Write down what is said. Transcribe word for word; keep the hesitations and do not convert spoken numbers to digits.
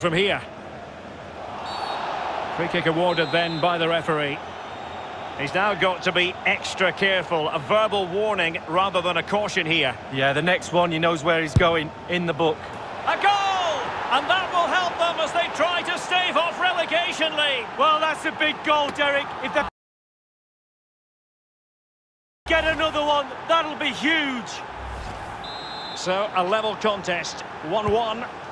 from here. Free kick awarded then by the referee. He's now got to be extra careful. A verbal warning rather than a caution here. Yeah, the next one, he knows where he's going, in the book. A goal! And that will help them as they try to stave off relegation league. Well, that's a big goal, Derek. If they get another one, that'll be huge. So, a level contest, one one.